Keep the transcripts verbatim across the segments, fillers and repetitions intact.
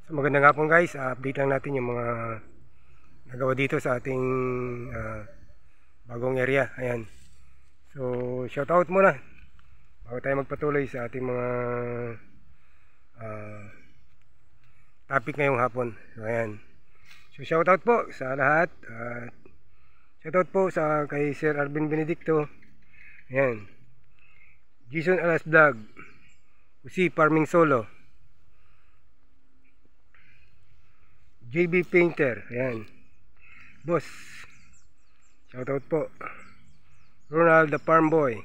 So magandang hapon guys, uh, update lang natin yung mga nagawa dito sa ating uh, bagong area. Ayan. So shout out muna bago tayo magpatuloy sa ating mga uh, topic ngayong hapon. So ayan. So shout out po sa lahat. Uh, shout out po sa kay Sir Arvin Benedicto. Ayan. Jason Alas Vlog. Usi Farming Solo. J B Painter, ayan. Boss, shoutout po. Ronald the Farm Boy.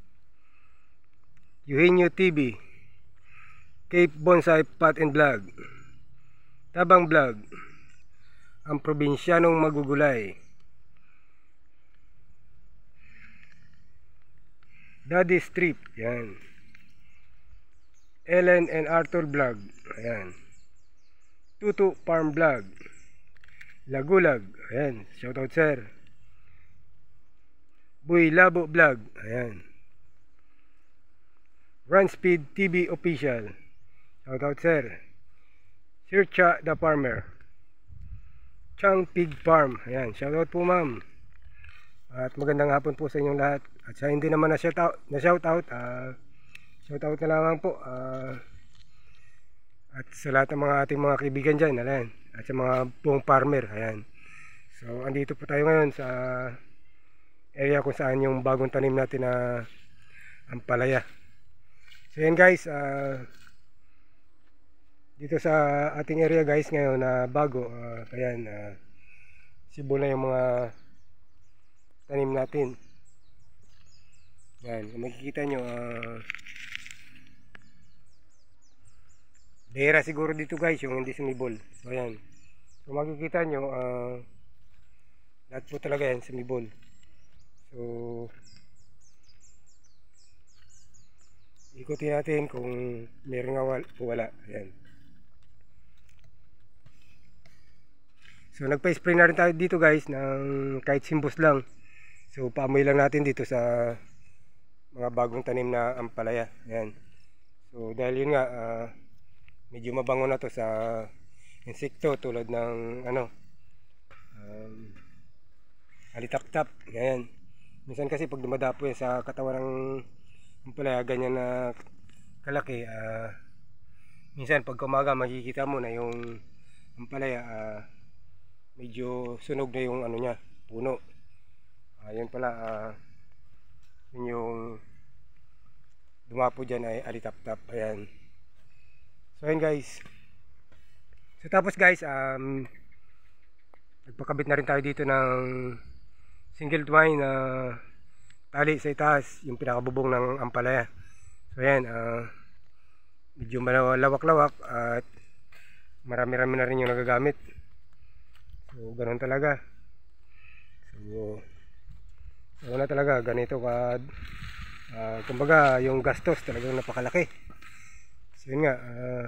Eugenio T V. Cape Bonsai Pot and Vlog. Tabang Vlog. Ang probinsyanong magugulay. Daddy Strip, ayan. Ellen and Arthur Vlog, ayan. Tutu Farm Vlog. Lagulag. Ayan. Shoutout sir. Buy Labo Vlog. Ayan. Run Speed T V Official. Shoutout sir. Sircha the Farmer. Chang Pig Farm. Ayan. Shoutout po ma'am. At magandang hapon po sa inyong lahat. At sa hindi naman na shoutout, na shoutout, uh, shoutout na lamang po. Uh, At sa lahat ng mga ating mga kaibigan dyan, ayan. At sa mga buong farmer, ayan. So, andito po tayo ngayon sa area kung saan yung bagong tanim natin na ampalaya. So, ayan guys, uh, dito sa ating area guys ngayon na uh, bago, uh, ayan, uh, sibo na yung mga tanim natin. Ayan, kung makikita nyo, uh, dera siguro dito guys yung hindi sumibol. So ayan. So makikita nyo uh, lahat po talaga yan sumibol. So ikutin natin kung meron nga wala, wala. Ayan. So nagpa-spray na rin tayo dito guys ng kahit simbos lang. So paamoy lang natin dito sa mga bagong tanim na ampalaya. Ayan. So dahil yun nga uh, medyo mabango na to sa insekto tulad ng ano um, alitak-tap. Ayan. Minsan kasi pag dumadapo yan sa katawan ng ampalaya ganyan na kalaki, uh, minsan pag umaga makikita mo na yung ampalaya uh, medyo sunog na yung ano niya, puno. Uh, yan pala uh, yun yung dumapo dyan ay alitap-tap. Ayan. So ayan guys. So tapos guys, um, nagpakabit na rin tayo dito ng single twine na uh, tali sa itaas, yung pinakabubong ng ampalaya. So ayan, uh, medyo malawak-lawak at marami-rami na rin yung nagagamit. So ganoon talaga. So, so na talaga, ganito ka uh, kumbaga yung gastos talagang napakalaki. So yun nga, uh,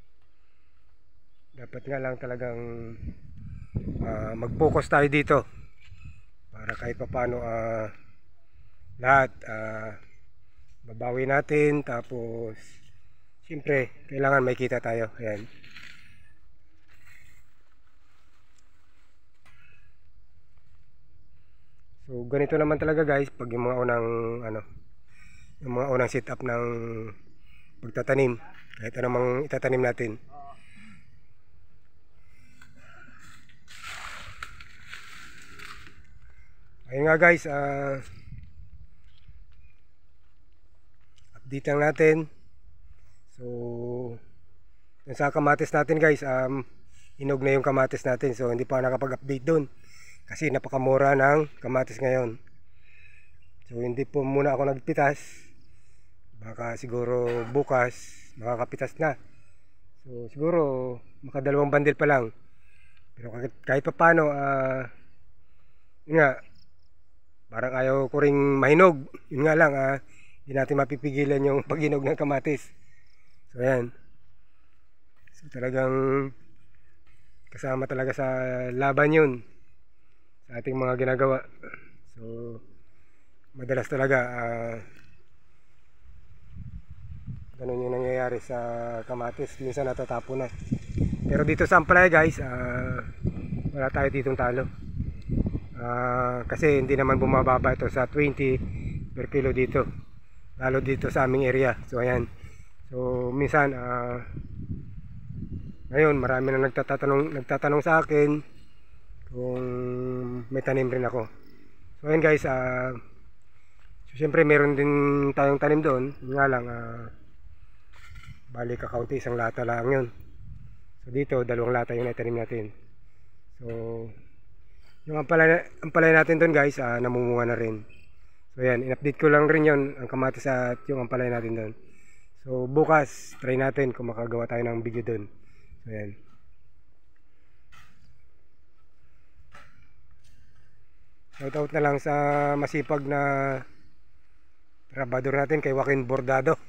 dapat nga lang talagang uh, mag-focus tayo dito para kahit paano uh, lahat uh, babawi natin, tapos siyempre kailangan may kita tayo. Ayan. So ganito naman talaga guys pag yung mga unang ano, yung mga unang setup ng pagtatanim, kahit anong itatanim natin. Ayun nga guys, uh, update lang natin. So sa kamatis natin guys, um, hinog na yung kamatis natin, so hindi pa nakapag-update dun kasi napakamura ng kamatis ngayon. So hindi po muna ako nagpitas. Baka siguro bukas makakapitas na. So siguro makadalawang bandel pa lang. Pero kahit, kahit pa paano uh, yun nga, parang ayaw ko ring mahinog. Yun nga lang, uh, hindi natin mapipigilan yung paghinog ng kamatis. So ayan. So talagang kasama talaga sa laban yun sa ating mga ginagawa. So madalas talaga uh, ganun yung nangyayari sa kamatis, minsan natatapon na. Pero dito sa Ampalaya guys, uh, wala tayo ditong talo. Uh, kasi hindi naman bumababa ito sa twenty per kilo dito. Lalo dito sa aming area. So ayan. So minsan uh, ngayon marami na nagtatanong, nagtatanong sa akin kung may tanim rin ako. So ayan guys, uh, so syempre meron din tayong tanim doon. Nga lang, uh, bali kakaunti, isang lata lang yun. So dito, dalawang lata yung naitanim natin. So yung ampalaya, ampalaya natin doon guys, uh, namumunga na rin. So ayan, in-update ko lang rin yun, ang kamatis at yung ampalaya natin doon. So bukas, try natin kung makagawa tayo ng video doon. So ayan. Shoutout na lang sa masipag na trabador natin kay Joaquin Bordado.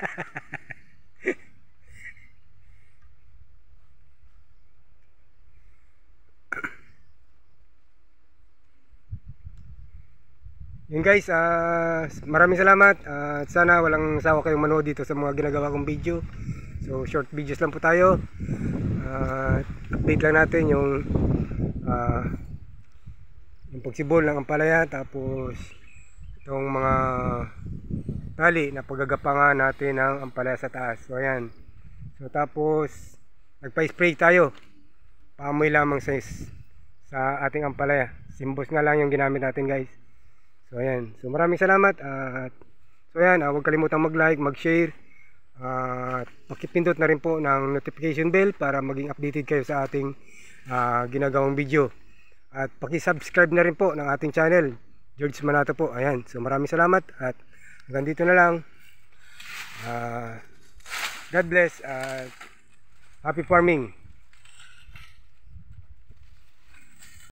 Yun guys, uh, maraming salamat uh, at sana walang sawa kayong manood dito sa mga ginagawa kong video. So short videos lang po tayo. uh, Update lang natin yung uh, yung pagsibol ng ampalaya, tapos itong mga tali na paggagapangan natin ng ampalaya sa taas. So ayan. So tapos nagpa-spray tayo, paamoy lamang sa, sa ating ampalaya. Simbos nga lang yung ginamit natin guys. So ayan, so maraming salamat at uh, so ayan, uh, huwag kalimutang mag-like, mag-share at uh, pakipindot na rin po ng notification bell para maging updated kayo sa ating uh, ginagawang video. At paki-subscribe na rin po ng ating channel, George Manato po. Ayan, so maraming salamat at hanggang dito na lang. uh, God bless at happy farming.